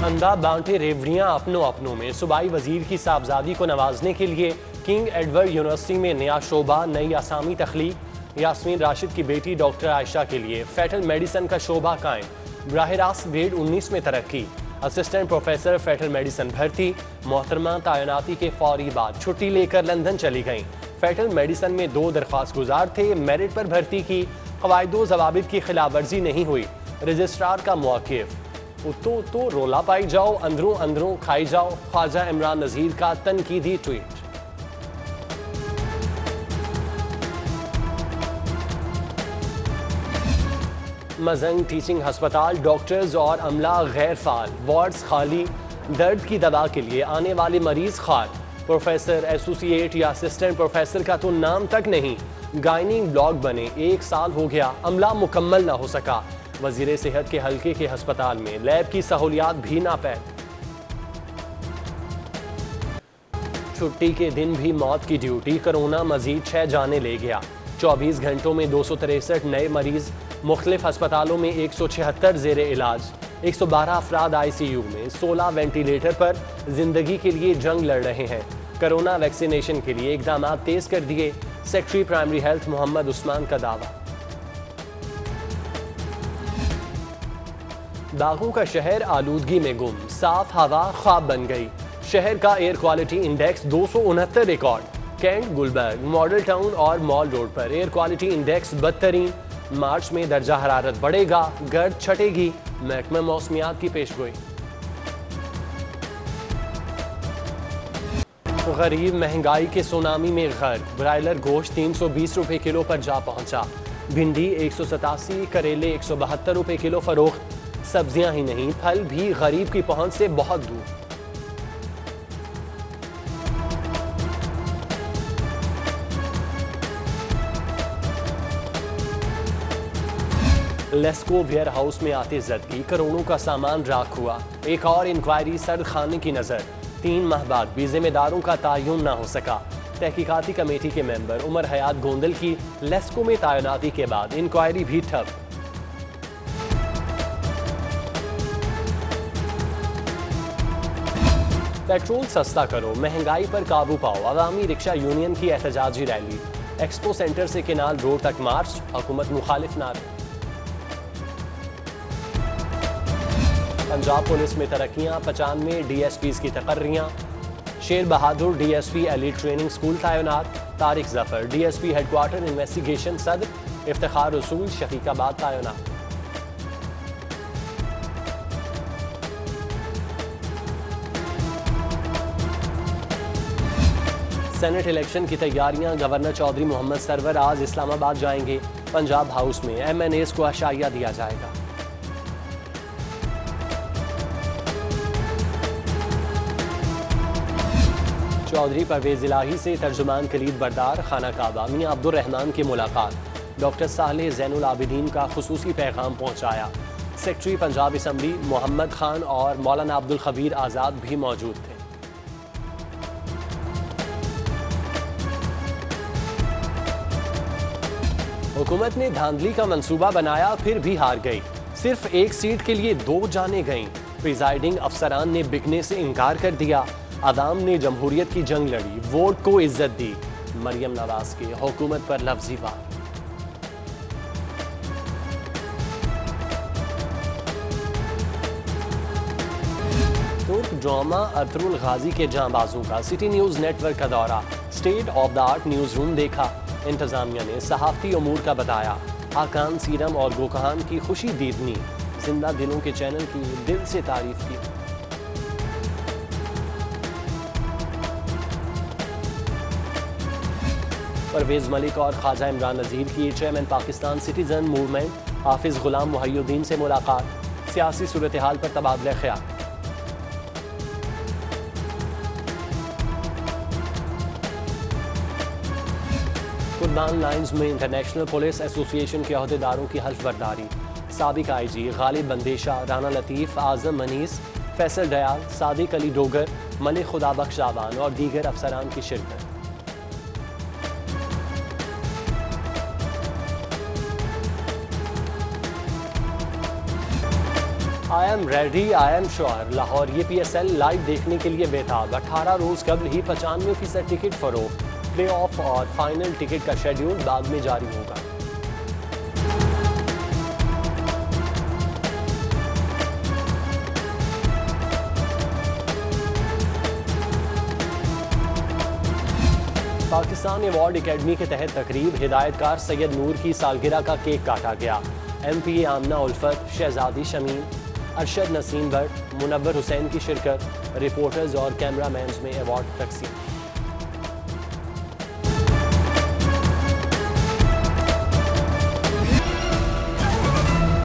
अंधा बांटे रेवड़ियां अपनों अपनों में। सूबाई वजीर की साहबजादी को नवाजने के लिए किंग एडवर्ड यूनिवर्सिटी में नया शोबा, नई असामी तख्लीक। यास्मीन राशिद की बेटी डॉक्टर आयशा के लिए फेटल मेडिसन का शोबा कायम। बराह रास्त ग्रेड 19 में तरक्की। असिस्टेंट प्रोफेसर फेटल मेडिसन भर्ती। मोहतरमा तैनाती के फौरी बाद छुट्टी लेकर लंदन चली गईं। फेटल मेडिसन में 2 दरख्वास्त गुजार थे, मेरिट पर भर्ती की। कवायदो ज़वाबित की खिलाफ वर्जी नहीं हुई। रजिस्ट्रार का मौक़िफ़। तो रोला पाई जाओ, अंदरों अंदरों खाई जाओ। ख्वाजा इमरान नज़ीर का तनकीदी ट्वीट। मजंग टीचिंग हस्पताल, डॉक्टर्स और अमला गैर फाल, वार्ड्स खाली। दर्द की दवा के लिए आने वाले मरीज खाल। प्रोफेसर, एसोसिएट या असिस्टेंट प्रोफेसर का तो नाम तक नहीं। गायनिंग ब्लॉक बने 1 साल हो गया, अमला मुकम्मल ना हो सका। वजीर सेहत के हल्के के हस्पताल में लैब की सहूलियात भी नापैद। छुट्टी के दिन भी मौत की ड्यूटी। कोरोना मजीद 6 जाने ले गया। 24 घंटों में 263 नए मरीज। मुख्तलिफ अस्पतालों में 176 जेर इलाज। 112 अफराद ICU में, 16 वेंटिलेटर पर जिंदगी के लिए जंग लड़ रहे हैं। कोरोना वैक्सीनेशन के लिए इकदाम तेज कर दिए। Secretary primary health Mohammad Usman का दावा। दागों का शहर आलूदगी में गुम। साफ हवा ख्वाब बन गई। शहर का air quality index 269 record. Cantt, Gulberg, Model Town और मॉल रोड पर एयर क्वालिटी इंडेक्स बदतरीन। मार्च में दर्जा हरारत बढ़ेगा, गर्द छटेगी। महकमा मौसमियात की पेशगोई। गरीब महंगाई के सुनामी में गर्क। ब्रायलर गोश्त 320 रुपए किलो पर जा पहुंचा। भिंडी 187, करेले 172 रुपए किलो फरोख्त। सब्जियां ही नहीं, फल भी गरीब की पहुंच से बहुत दूर। लेस्को वेयर हाउस में आते जदगी, करोड़ों का सामान राख हुआ। एक और इंक्वायरी सर्द खाने की नजर। 3 माह बाद भी जिम्मेदारों का तयन ना हो सका। तहकीकाती कमेटी के मेंबर उमर हयात गोंदल की लेस्को में तैनाती के बाद इंक्वायरी भी ठप। पेट्रोल सस्ता करो, महंगाई पर काबू पाओ। अवामी रिक्शा यूनियन की एहतजाजी रैली। एक्सपो सेंटर से केनाल रोड तक मार्च। हुकूमत मुखालिफ नारे। पंजाब पुलिस में तरक्कियां, 95 DSPs की तकर्रियां। Sher Bahadur DSP elite training school तैनात। Tariq Zafar DSP headquarter investigation सदर। इफ्तिखार रसूल शफीकाबाद तैनात। सेनेट इलेक्शन की तैयारियां। गवर्नर चौधरी मोहम्मद सरवर आज इस्लामाबाद जाएंगे। पंजाब हाउस में MNAs को आशाइया दिया जाएगा। चौधरी परवेज इलाही से तर्जुमान कलीद बरदार खाना काबा मियां अब्दुल रहमान की मुलाकात। डॉक्टर सालेह ज़ैनुल आबिदीन का खुसूसी पैगाम पहुंचाया। सेक्रेटरी पंजाब असम्बली मोहम्मद खान और मौलाना अब्दुल खबीर आज़ाद भी मौजूद थे। हुकूमत ने धांधली का मंसूबा बनाया, फिर भी हार गई। सिर्फ 1 सीट के लिए 2 जाने गईं। प्रिजाइडिंग अफसरान ने बिकने से इनकार कर दिया। अवाम ने जमहूरियत की जंग लड़ी, वोट को इज्जत दी। मरियम नवाज के हुकूमत पर लफ्जी वार। तुर्क ड्रामा अतरुल गाजी के जांबाजों का सिटी न्यूज नेटवर्क का दौरा। State of the art news room देखा। इंतजामिया ने सहाफती उमूर का बताया। हाकान सीरम और गोकहान की खुशी दीदनी। जिंदा दिलों के चैनल की दिल से तारीफ की। परवेज मलिक और ख्वाजा इमरान नज़ीर की chairman Pakistan citizen movement Hafiz Ghulam Muhiuddin से मुलाकात। सियासी सूरत हाल पर तबादला ख्याल। कुर्बान लाइन्स में इंटरनेशनल पुलिस एसोसिएशन के अहदेदारों की हल्फ बर्दारी। साबिक IG गालिब बंदेशा, राना लतीफ़, आज़म मनीस, फैसल दयाल, सादिक अली डोगर, मलिक खुदाबख्श जाबान और दीगर अफसरान की शिरकत। I am ready I am sure. Lahore ये PSL लाइव देखने के लिए बेताब। 18 रोज कबल ही 95% टिकट फरोख्त। प्ले ऑफ और फाइनल टिकट का शेड्यूल बाद में जारी होगा। पाकिस्तान अवार्ड एकेडमी के तहत तकरीब। हिदायतकार सैयद नूर की सालगिरह का केक काटा गया। MP आमना उल्फत, शहजादी शमीम, अरशद नसीम भट्ट, मुनव्वर हुसैन की शिरकत। रिपोर्टर्स और कैमरामैन में अवार्ड तकसीम।